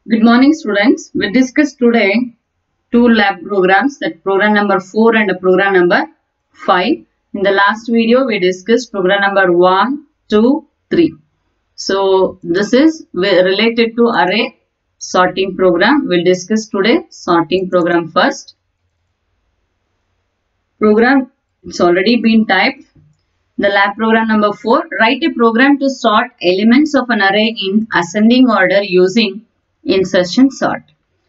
Good morning, students. We discussed today two lab programs, that program number 4 and program number 5. In the last video, we discussed program number 1, 2, 3. So, this is related to array sorting program. We'll discuss today sorting program first. Program, it's already been typed. The lab program number 4, write a program to sort elements of an array in ascending order using insertion sort.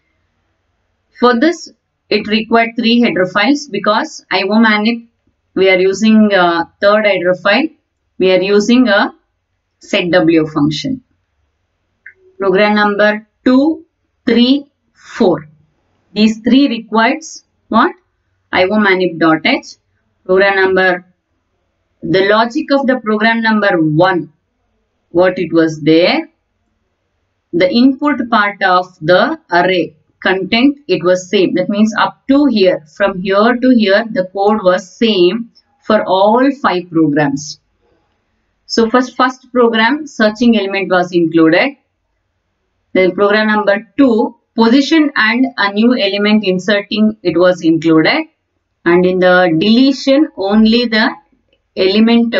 For this, it required 3 header files because IOManip, we are using a third header file. We are using a setW function. Program number 2, 3, 4. These 3 requires what? IOManip.h. Program number, the logic of the program number 1, what it was there. The input part of the array content, it was same. That means up to here, from here to here, the code was same for all 5 programs. So first program, searching element was included. Then program number 2, position and a new element inserting, it was included. And in the deletion, only the element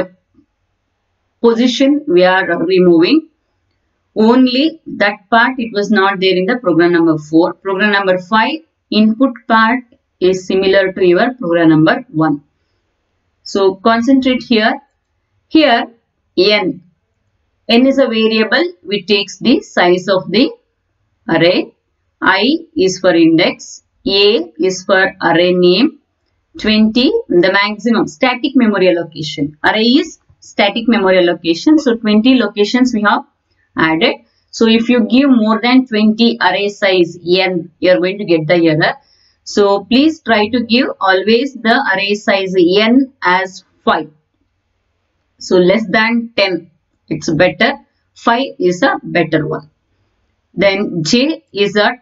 position we are removing. Only that part, it was not there in the program number 4. Program number 5, input part is similar to your program number 1. So concentrate here. Here n. N is a variable which takes the size of the array. I is for index. A is for array name. 20, the maximum static memory allocation. Array is static memory allocation. So 20 locations we have added. So if you give more than 20 array size n, you are going to get the error. So please try to give always the array size n as 5. So less than 10, it's better. 5 is a better one. Then j is a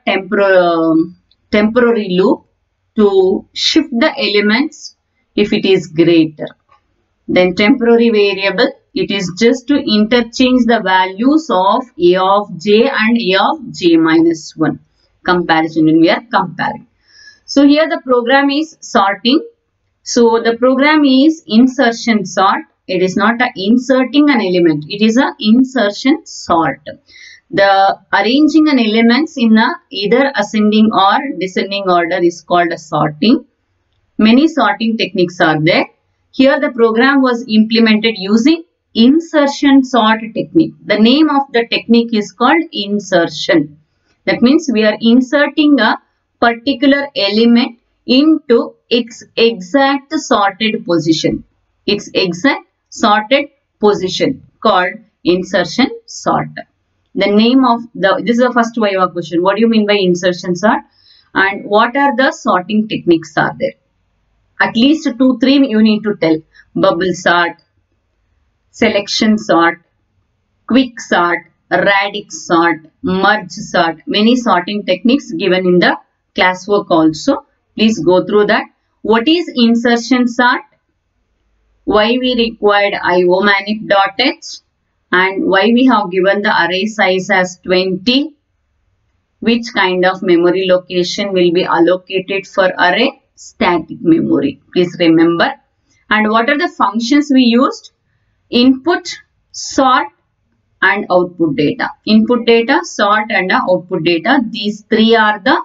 temporary loop to shift the elements if it is greater. Then temporary variable, it is just to interchange the values of a of j and a of j minus 1. Comparison, when we are comparing. So here the program is sorting. So the program is insertion sort. It is not a inserting an element. It is a insertion sort. The arranging an elements in a either ascending or descending order is called a sorting. Many sorting techniques are there. Here the program was implemented using insertion sort technique. The name of the technique is called insertion. That means we are inserting a particular element into its exact sorted position. Its exact sorted position called insertion sort. The name of this is the first Viva question. What do you mean by insertion sort? And what are the sorting techniques are there? At least 2-3 you need to tell. Bubble sort, selection sort, quick sort, radix sort, merge sort. Many sorting techniques given in the classwork also. Please go through that. What is insertion sort? Why we required IOManip.h? And why we have given the array size as 20? Which kind of memory location will be allocated for array? Static memory. Please remember. And what are the functions we used? Input, sort and output data. Input data, sort and output data. These 3 are the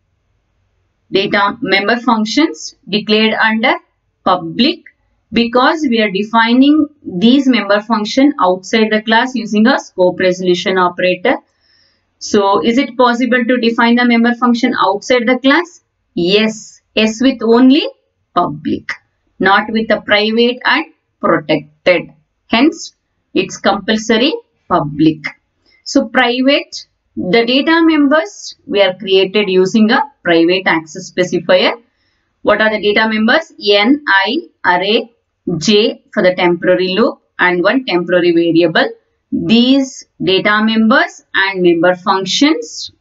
data member functions declared under public, because we are defining these member function outside the class using a scope resolution operator. So is it possible to define the member function outside the class? Yes. Yes, with only public, not with the private and protected. Hence, it's compulsory public. So private, the data members we are created using a private access specifier. What are the data members? N, I, array, j for the temporary loop and one temporary variable. These data members and member functions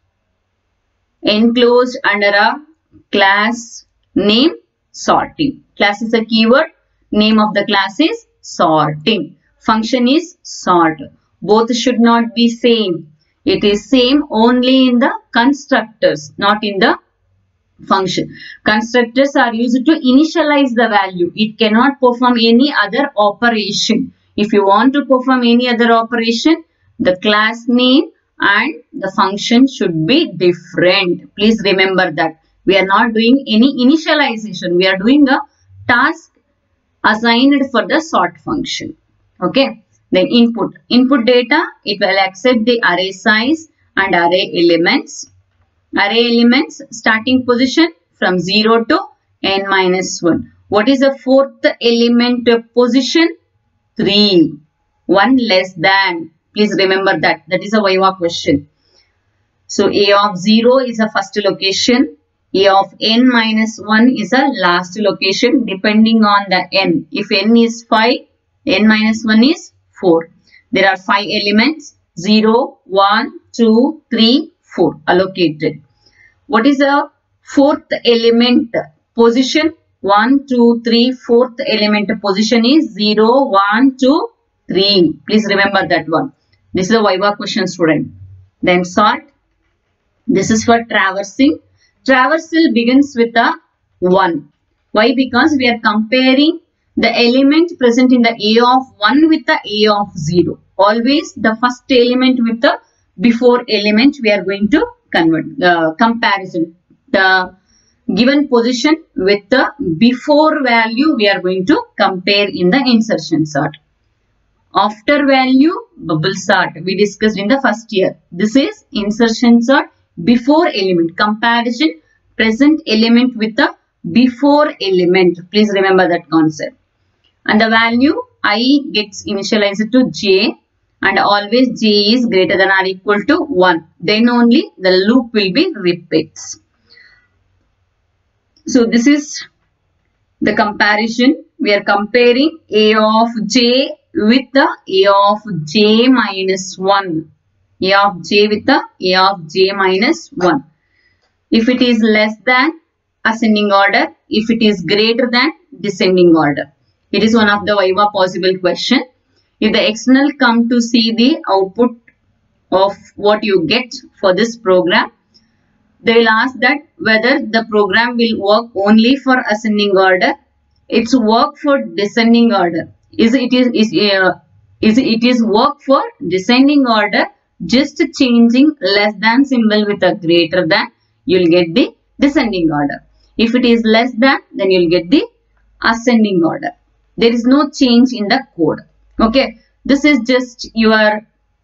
enclosed under a class name sorting. Class is a keyword. Name of the class is sorting. Function is sort. Both should not be same. It is same only in the constructors, not in the function. Constructors are used to initialize the value. It cannot perform any other operation. If you want to perform any other operation, the class name and the function should be different. Please remember that. We are not doing any initialization. We are doing a task assigned for the sort function. Okay. Then input. Input data, it will accept the array size and array elements. Array elements starting position from 0 to n minus 1. What is the fourth element position? 3. 1 less than. Please remember that. That is a Viva question. So A of 0 is a first location. A of n minus 1 is a last location depending on the n. If n is 5, n minus 1 is 4. There are 5 elements. 0, 1, 2, 3, 4 allocated. What is the fourth element position? 1, 2, 3. Fourth element position is 0, 1, 2, 3. Please remember that one. This is a Viva question, student. Then sort. This is for traversing. Traversal begins with a 1. Why? Because we are comparing the element present in the A of 1 with the A of 0. Always the first element with the before element we are going to convert. Comparison. The given position with the before value we are going to compare in the insertion sort. After value, bubble sort. We discussed in the first year. This is insertion sort. Before element. Comparison. Present element with the before element. Please remember that concept. And the value I gets initialized to j. And always j is greater than or equal to 1. Then only the loop will be repeats. So this is the comparison. We are comparing A of j with the A of j minus 1. A of j with the A of j minus 1. If it is less than, ascending order. If it is greater than, descending order. It is one of the Viva possible question. If the external come to see the output of what you get for this program, they will ask that whether the program will work only for ascending order. It's work for descending order. It is work for descending order. Just changing less than symbol with a greater than, you will get the descending order. If it is less than, then you will get the ascending order. There is no change in the code. Okay, this is just your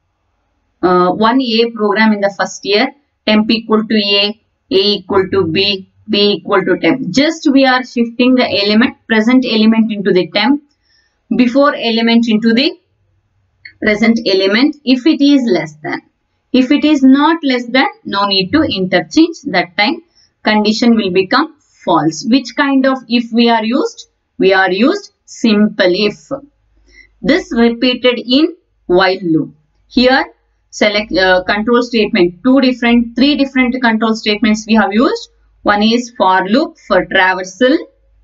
1A program in the first year. Temp equal to A equal to B equal to temp. Just we are shifting the element, present element into the temp, before element into the present element if it is less than. If it is not less than, no need to interchange. That time condition will become false. Which kind of if we are used? We are used simple if. This repeated in while loop. Here select control statement. Three different control statements we have used. One is for loop for traversal,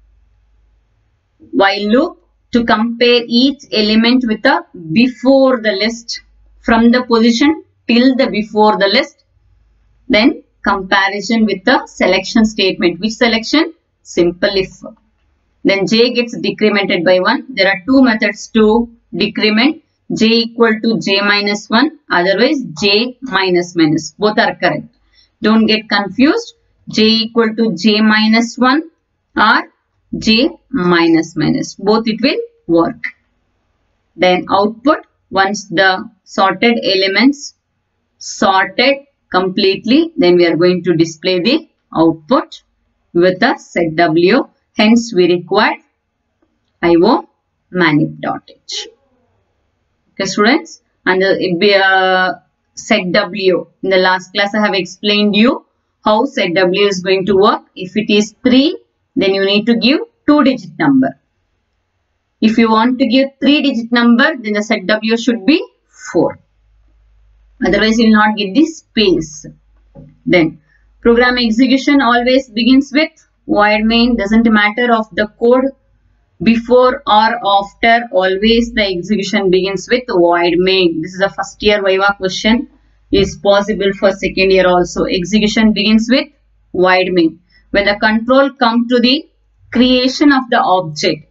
while loop to compare each element with the before the list, from the position till the before the list. Then comparison with the selection statement. Which selection? Simple if. Then j gets decremented by 1. There are two methods to decrement. J equal to j minus 1. Otherwise j minus minus. Both are correct. Don't get confused. J equal to j minus 1 or j minus minus. Both it will work. Then output. Once the sorted elements sorted completely, then we are going to display the output with a set W. Hence we require IO manip.h. Okay students, and the set W. In the last class I have explained you how set W is going to work. If it is 3, then you need to give 2-digit number. If you want to give 3-digit number, then the set W should be 4. Otherwise you will not get the space. Then program execution always begins with void main. Doesn't matter of the code before or after, always the execution begins with void main. This is a first year Viva question. is possible for second year also. Execution begins with void main. When the control comes to the creation of the object,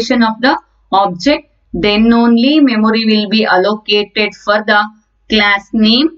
then only memory will be allocated for the class name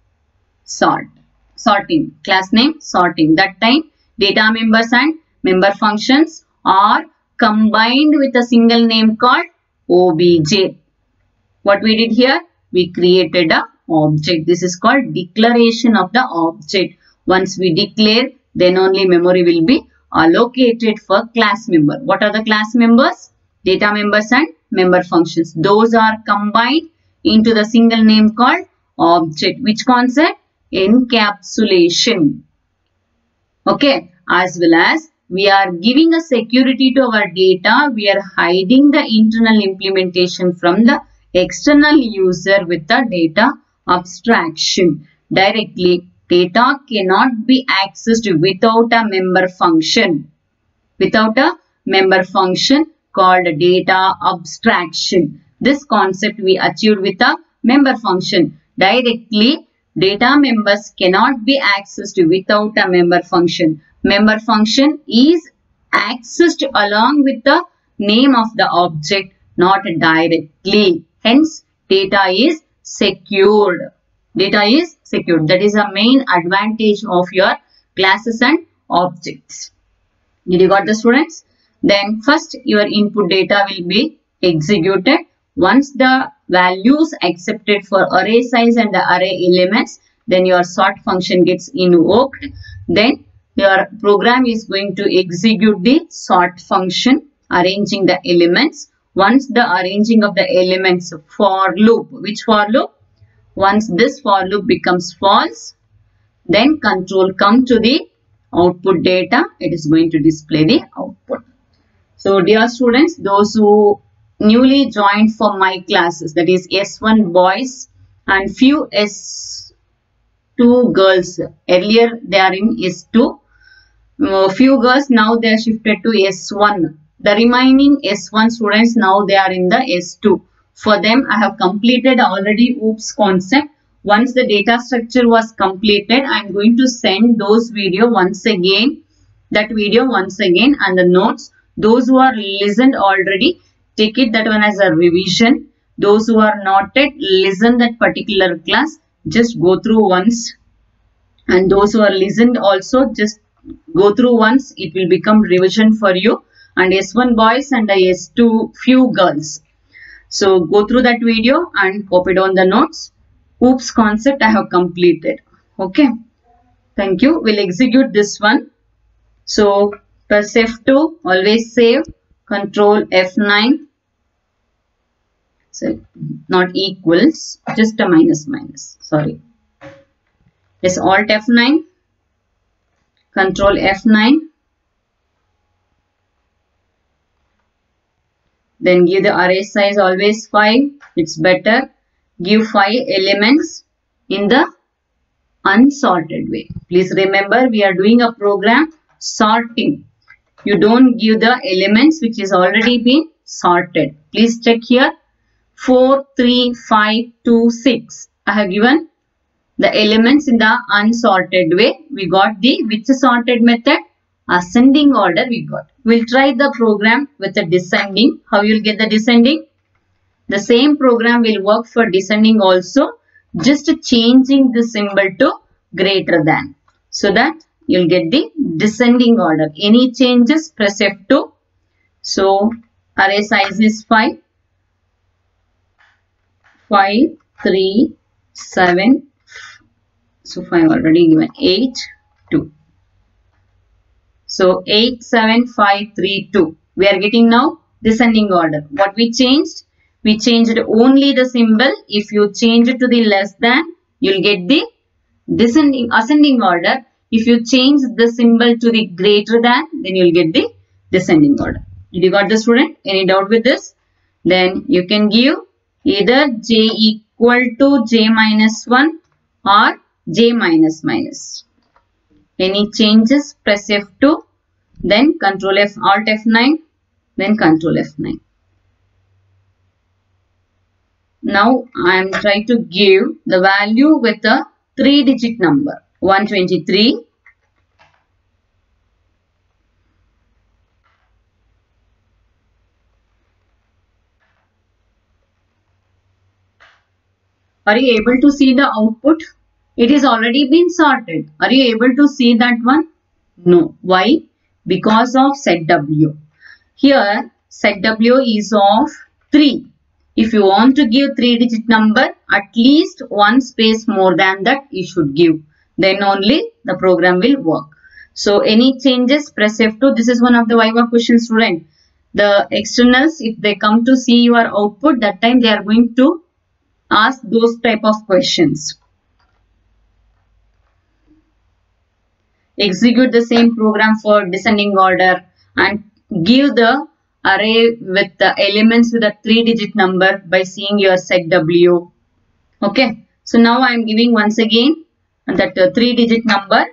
sorting. That time data members and member functions are combined with a single name called obj. What we did here? We created a object. This is called declaration of the object. Once we declare, then only memory will be allocated for class member. What are the class members? Data members and member functions. Those are combined into the single name called object. Which concept? Encapsulation. Okay. As well as we are giving a security to our data. We are hiding the internal implementation from the external user with the data abstraction. Directly, data cannot be accessed without a member function. Without a member function called data abstraction. This concept we achieved with a member function. Directly, data members cannot be accessed without a member function. Member function is accessed along with the name of the object, not directly. Hence, data is secured. That is the main advantage of your classes and objects. Did you got the students? Then first your input data will be executed. Once the values accepted for array size and the array elements, then your sort function gets invoked. Then your program is going to execute the sort function, arranging the elements. Once the arranging of the elements for loop, which for loop? Once this for loop becomes false, then control come to the output data. It is going to display the output. So dear students, those who newly joined for my classes, that is S1 boys and few S2 girls. Earlier they are in S2. Few girls now they are shifted to S1. The remaining S1 students now they are in the S2. For them I have completed already OOPS concept. Once the data structure was completed, I am going to send those video once again. That video once again and the notes. Those who are listened already, take it that one as a revision. Those who are not yet listen that particular class, just go through once. And those who are listened also, just go through once. It will become revision for you. And S1 boys and the S2 few girls. So go through that video and copy down the notes. OOPS concept I have completed. Okay. Thank you. We'll execute this one. So press F2. Always save. Control F9. So not equals. Just a minus. Sorry. Yes, Alt F9. Control F9. Then give the array size always 5. It's better. Give 5 elements in the unsorted way. Please remember we are doing a program sorting. You don't give the elements which is already been sorted. Please check here. 4, 3, 5, 2, 6. I have given the elements in the unsorted way. We got the which sorted method? Ascending order we got. We'll try the program with the descending. How you'll get the descending? The same program will work for descending also. Just changing the symbol to greater than. So that you'll get the descending order. Any changes, press F2. So array size is 5. 5, 3, 7. So 5 already given. 8, 2. So 8, 7, 5, 3, 2. We are getting now descending order. What we changed? We changed only the symbol. If you change it to the less than, you'll get the ascending order. If you change the symbol to the greater than, then you'll get the descending order. Did you got the student? Any doubt with this? Then you can give either j equal to j minus 1 or j minus minus. Any changes, press F2, then Control F, Alt F9, then Control F9. Now I am trying to give the value with the 3-digit number 123. Are you able to see the output? It is already been sorted. Are you able to see that one? No. Why? Because of set W. Here set W is of 3. If you want to give 3-digit number, at least one space more than that you should give. Then only the program will work. So any changes, press F2. This is one of the Viva questions, student. The externals, if they come to see your output, that time they are going to ask those type of questions. Execute the same program for descending order and give the array with the elements with a 3-digit number by seeing your set W. Okay. So now I am giving once again that 3-digit number.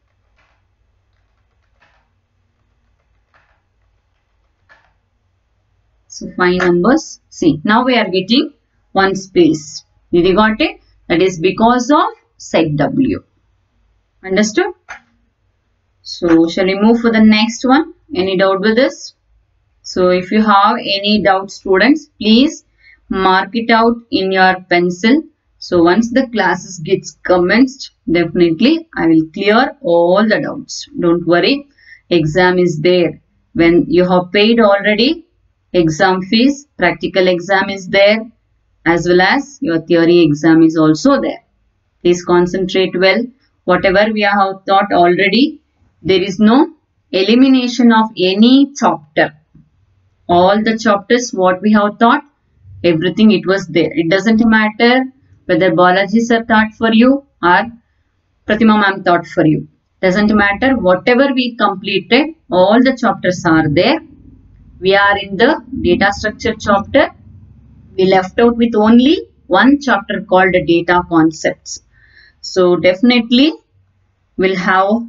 So 5 numbers. See, now we are getting one space. Did you got it? That is because of set W. Understood? So shall we move for the next one? Any doubt with this? So if you have any doubt, students, please mark it out in your pencil. So once the classes gets commenced, definitely I will clear all the doubts. Don't worry. Exam is there. When you have paid already exam fees, practical exam is there, as well as your theory exam is also there. Please concentrate well. Whatever we have taught already, there is no elimination of any chapter. All the chapters what we have taught, everything it was there. It doesn't matter whether Balaji sir taught for you or Pratima ma'am taught for you. Doesn't matter. Whatever we completed, all the chapters are there. We are in the data structure chapter. We left out with only one chapter called data concepts. So definitely we'll have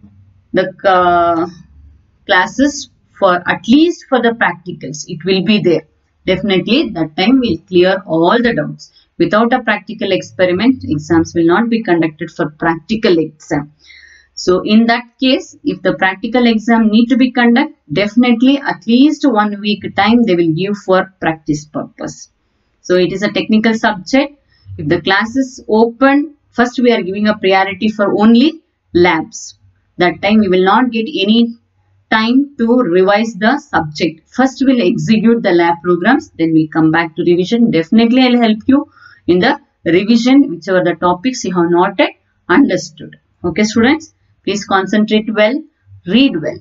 the classes for at least for the practicals. It will be there. Definitely that time we'll clear all the doubts. Without a practical experiment, exams will not be conducted for practical exam. So in that case, if the practical exam need to be conducted, definitely at least 1 week time they will give for practice purpose. So it is a technical subject. If the class is open, first we are giving a priority for only labs. That time we will not get any time to revise the subject. First we will execute the lab programs, then we come back to revision. Definitely I will help you in the revision, whichever the topics you have not yet understood. Okay students, please concentrate well, read well.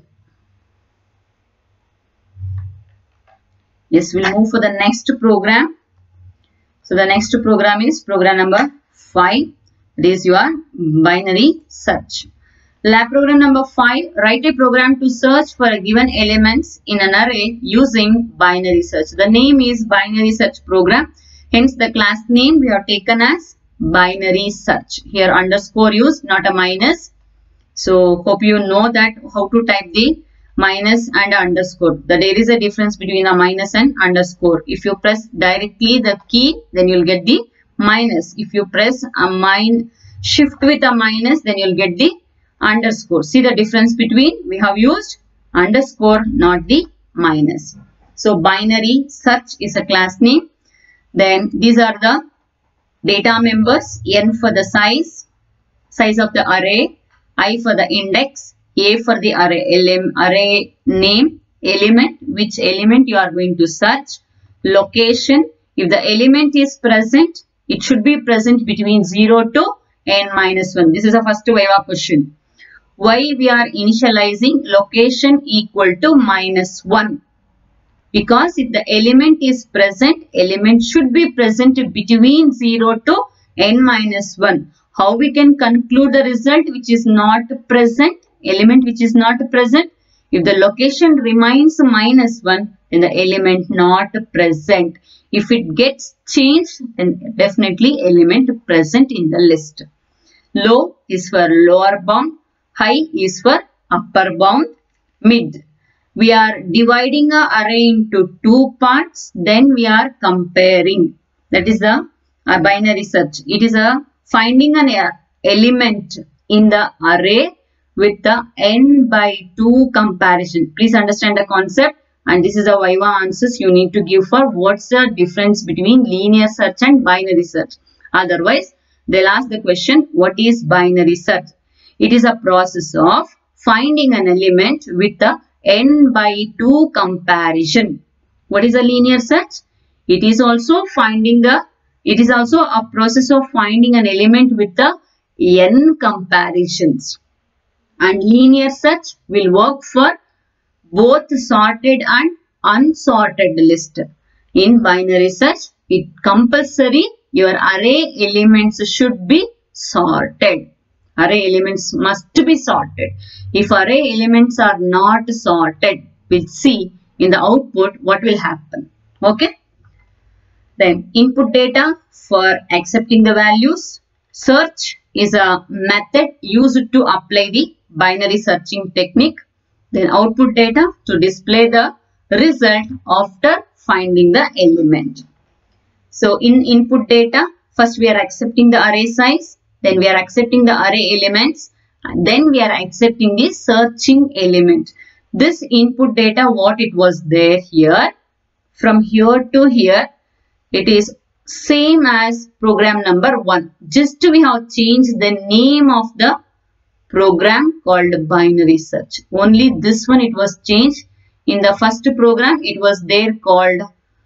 Yes, we'll move for the next program. So the next program is program number 5. It is your binary search. Lab program number 5. Write a program to search for a given elements in an array using binary search. The name is binary search program. Hence the class name we have taken as binary search. Here underscore used, not a minus. So hope you know that how to type the minus and underscore. There is a difference between a minus and underscore. If you press directly the key, then you will get the minus. If you press a shift with a minus, then you will get the underscore. See the difference between, we have used underscore, not the minus. So binary search is a class name. Then these are the data members. N for the size of the array, I for the index, A for the array name, element, which element you are going to search, location. If the element is present, it should be present between 0 to n-1. This is the first Viva question. Why we are initializing location equal to -1? Because if the element is present, element should be present between 0 to n-1. How we can conclude the result which is not present, element which is not present? If the location remains -1, then the element not present. If it gets changed, then definitely element present in the list. Low is for lower bound, high is for upper bound, mid. We are dividing an array into 2 parts, then we are comparing. That is a binary search. It is a finding an element in the array with the n by 2 comparison. Please understand the concept, and this is the Viva answers you need to give for what's the difference between linear search and binary search. Otherwise, they'll ask the question, what is binary search? It is a process of finding an element with the n by 2 comparison. What is a linear search? It is also a process of finding an element with the n comparisons. And linear search will work for both sorted and unsorted list. In binary search, it compulsory your array elements should be sorted. Array elements must be sorted. If array elements are not sorted, we'll see in the output what will happen. Okay. Then input data for accepting the values. Search is a method used to apply the binary searching technique. Then output data to display the result after finding the element. So in input data, first we are accepting the array size, then we are accepting the array elements, and then we are accepting the searching element. This input data, what it was there here, from here to here, it is same as program number 1. Just we have changed the name of the program called binary search. Only this one it was changed. In the first program, it was there called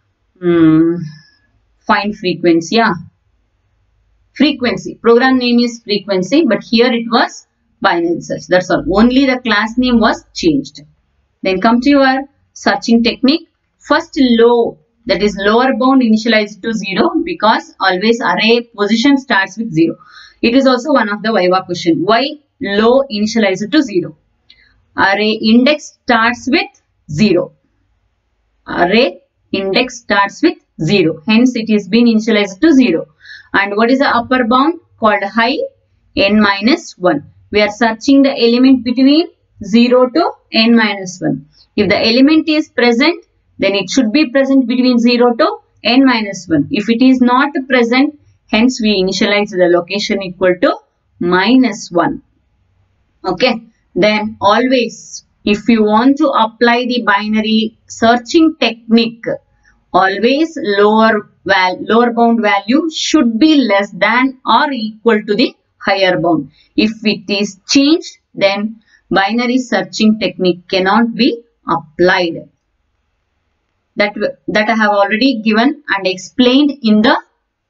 find frequency. Yeah. Frequency. Program name is frequency, but here it was binary search. That's all. Only the class name was changed. Then come to your searching technique. First low, that is lower bound initialized to 0 because always array position starts with 0. It is also one of the Viva question. Why low initialized to 0? Array index starts with 0. Array index starts with 0. Hence it is been initialized to 0. And what is the upper bound? Called high, n minus 1. We are searching the element between 0 to n minus 1. If the element is present, then it should be present between 0 to n minus 1. If it is not present, hence we initialize the location equal to minus 1. Okay. Then always, if you want to apply the binary searching technique, always lower bound value should be less than or equal to the higher bound. If it is changed, then binary searching technique cannot be applied. That I have already given and explained in the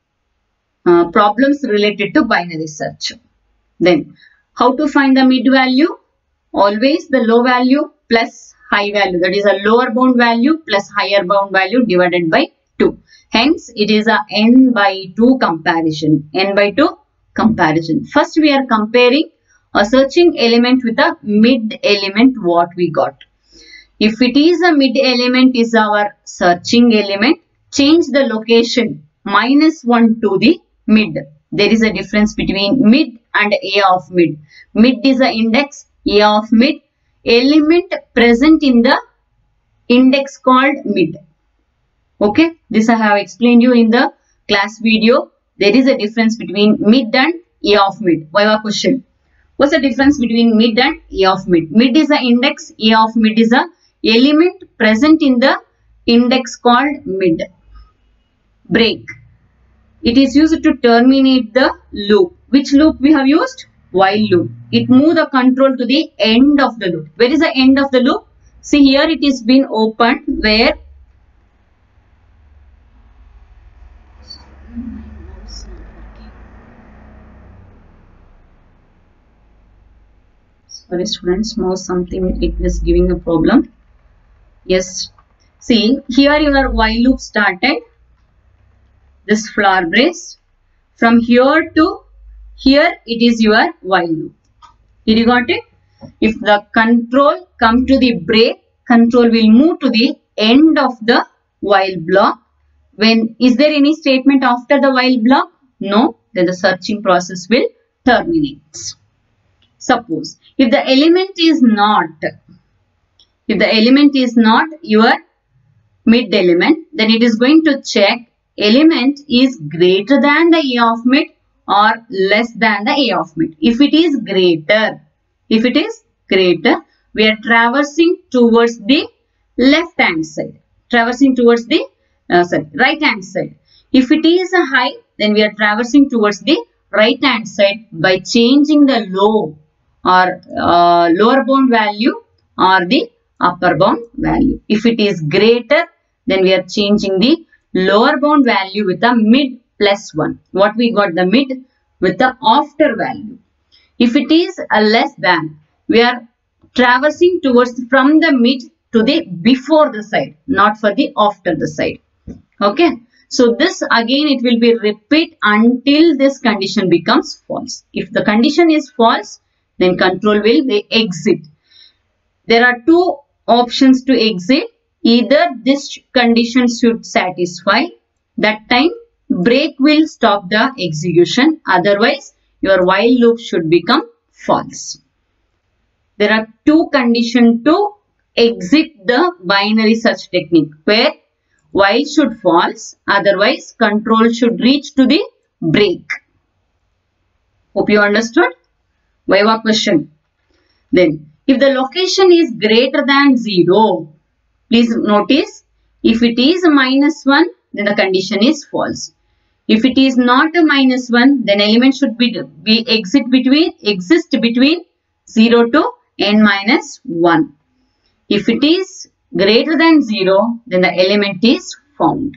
problems related to binary search. Then how to find the mid value? Always the low value plus high value, that is a lower bound value plus higher bound value divided by 2. Hence it is a n by 2 comparison. N by 2 comparison. First we are comparing a searching element with a mid element what we got. If it is a mid element is our searching element, change the location minus 1 to the mid. There is a difference between mid and A of mid. Mid is the index, A of mid. Element present in the index called mid. Okay, this I have explained you in the class video. There is a difference between mid and A of mid. Viva question. What's the difference between mid and A of mid? Mid is the index, A of mid is the element present in the index called mid. Break. It is used to terminate the loop. Which loop we have used? While loop. It moves the control to the end of the loop. Where is the end of the loop? See here it is been opened where sorry students, mouse something it is giving a problem. Yes. See here your while loop started. This flower brace. From here to here it is your while loop. Did you got it? If the control come to the break, control will move to the end of the while block. When is there any statement after the while block? No. Then the searching process will terminate. Suppose if the element is not your mid element, then it is going to check element is greater than the A of mid or less than the A of mid. If it is greater, we are traversing towards the left hand side, traversing towards the right hand side. If it is a high, then we are traversing towards the right hand side by changing the low or lower bound value or the upper bound value. If it is greater, then we are changing the lower bound value with the mid plus 1. What we got? The mid with the after value. If it is a less than, we are traversing towards from the mid to the before the side, not for the after the side. Okay. So this again it will be repeat until this condition becomes false. If the condition is false, then control will be exit. There are two options to exit. Either this condition should satisfy, that time break will stop the execution. Otherwise, your while loop should become false. There are two conditions to exit the binary search technique, where while should false, otherwise control should reach to the break. Hope you understood. Viva question. Then, if the location is greater than 0, please notice, if it is a -1, then the condition is false. If it is not a -1, then element should exist between 0 to n-1. If it is greater than 0, then the element is found.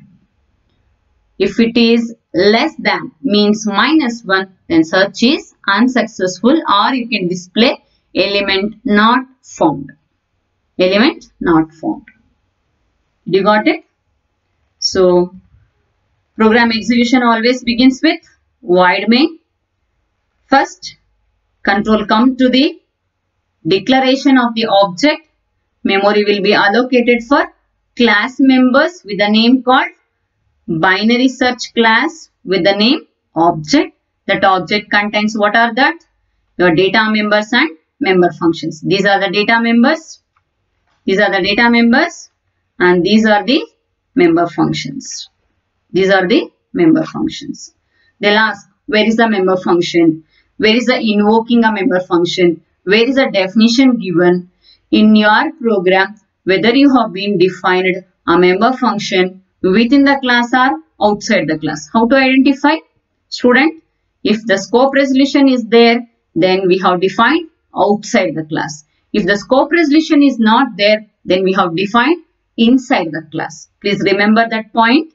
If it is less than, means -1, then search is unsuccessful, or you can display element not found. Element not found. You got it? So, program execution always begins with void main. First, control come to the declaration of the object. Memory will be allocated for class members with the name called binary search class with the name object. That object contains what are that? Your data members and member functions. These are the data members. These are the data members and these are the member functions. These are the member functions. They'll ask, where is the member function? Where is the invoking a member function? Where is the definition given in your program? Whether you have been defined a member function within the class or outside the class. How to identify? Student, if the scope resolution is there, then we have defined outside the class. If the scope resolution is not there, then we have defined inside the class. Please remember that point.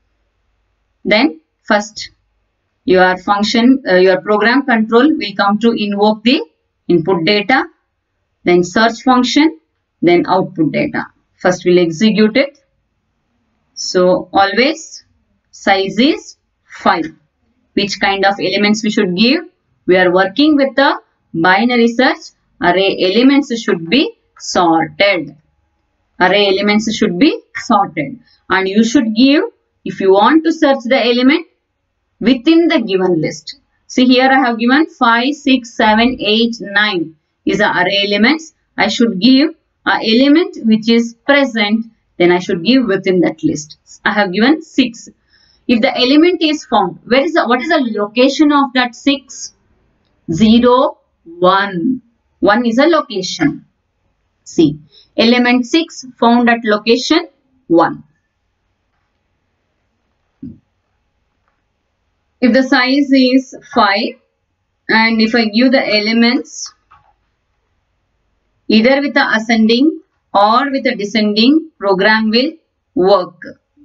Then first your function, your program control will come to invoke the input data, then search function, then output data. First we'll execute it. So always size is 5. Which kind of elements we should give? We are working with the binary search. Array elements should be sorted. Array elements should be sorted. And you should give, if you want to search the element within the given list. See here I have given 5, 6, 7, 8, 9 is the array elements. I should give an element which is present, then I should give within that list. I have given 6. If the element is found, what is the location of that 6? 0, 1. 1 is a location. See, element 6 found at location 1. If the size is 5 and if I give the elements either with the ascending or with the descending, program will work.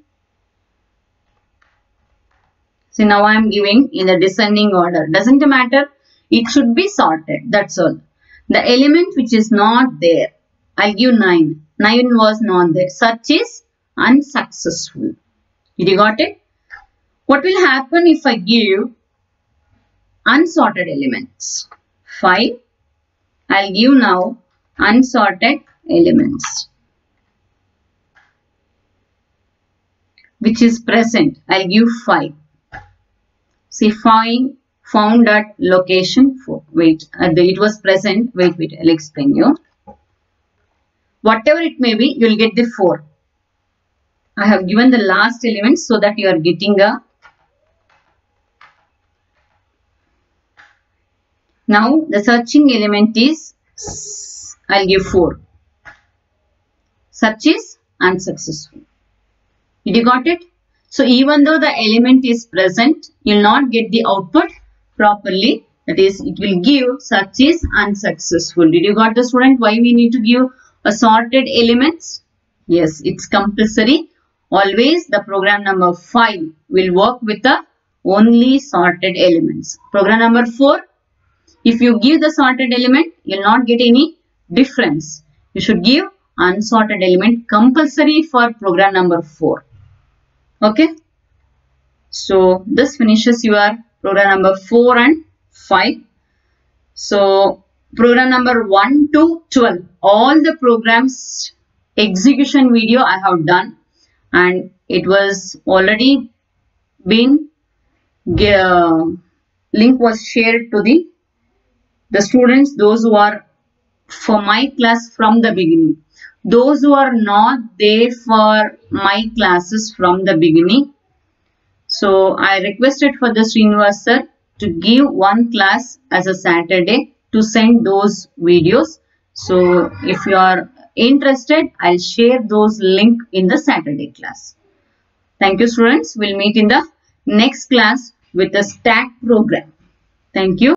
So now I am giving in the descending order. Doesn't matter. It should be sorted. That's all. The element which is not there, I'll give 9. 9 was not there. Search is unsuccessful. Did you got it? What will happen if I give unsorted elements? 5. I'll give now unsorted elements. Which is present. I'll give 5. See, found at location 4. Wait, it was present. Wait, I'll explain you. Whatever it may be, you will get the 4. I have given the last element so that you are getting a Now the searching element is, I'll give 4. Search is unsuccessful. Did you got it? So even though the element is present, you will not get the output properly. That is, it will give search is unsuccessful. Did you got the student? Why we need to give a sorted elements? Yes, it's compulsory. Always the program number 5 will work with the only sorted elements. Program number 4, if you give the sorted element, you will not get any difference. You should give unsorted element compulsory for program number 4. Okay. So this finishes your program number 4 and 5. So program number 1 to 12, all the programs execution video I have done, and it was already been link was shared to the students, those who are for my class from the beginning. Those who are not there for my classes from the beginning, so I requested for the Srinivas sir to give one class as a Saturday to send those videos. So if you are interested, I'll share those link in the Saturday class. Thank you students. We'll meet in the next class with the stack program. Thank you.